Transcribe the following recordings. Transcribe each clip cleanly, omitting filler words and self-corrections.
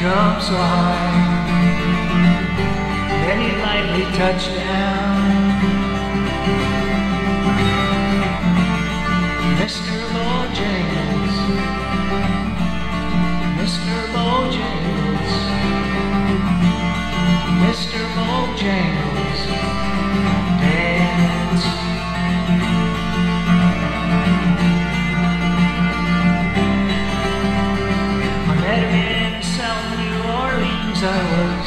jumped so high. Then he lightly touched down. Mr. Bojangles, Mr. Bojangles, Mr. Bojangles, dance. I met him in a cell in New Orleans. I was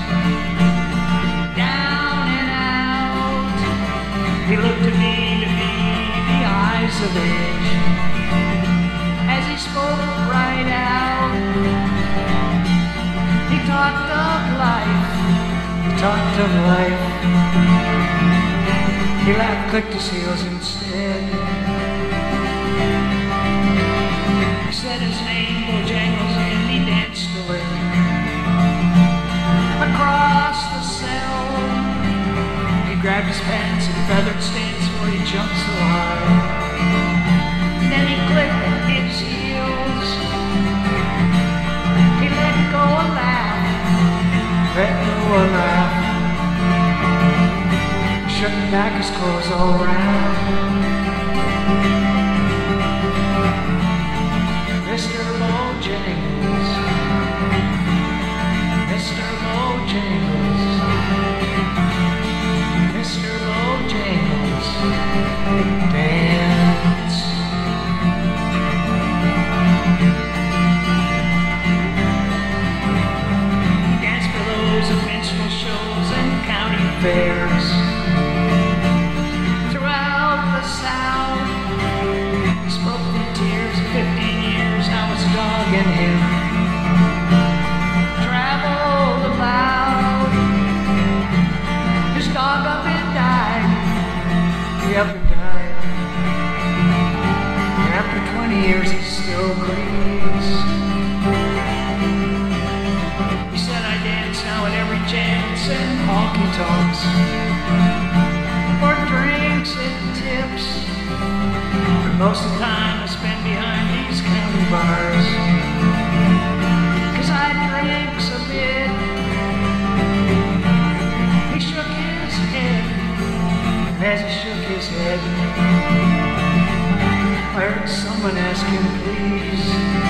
down and out. He looked at me to be the eyes of age as he spoke right out. He talked of life, he talked of life. He laughed, clicked his heels instead. He said his name, Bojangles, and he danced away across the cell. He grabbed his pants and feathered stance where he jumped so high. Then he clicked his heels. He let go a laugh, let go a laugh. Shook back his clothes all around. Mr. Bojangles, Mr. Bojangles, Mr. Bojangles, dance. He danced for those of minstrel shows and county fairs throughout the South. He spoke in tears of 15 years, how it's dogging him. Traveled about, his dog up and died. He up and died. And after 20 years he still grieves. He said, I dance now at every chance and honky tonks for drinks and tips. But most of the time I spend behind these county bars, 'cause I drinks a bit. He shook his head, and as he shook his head, I heard someone ask him, please,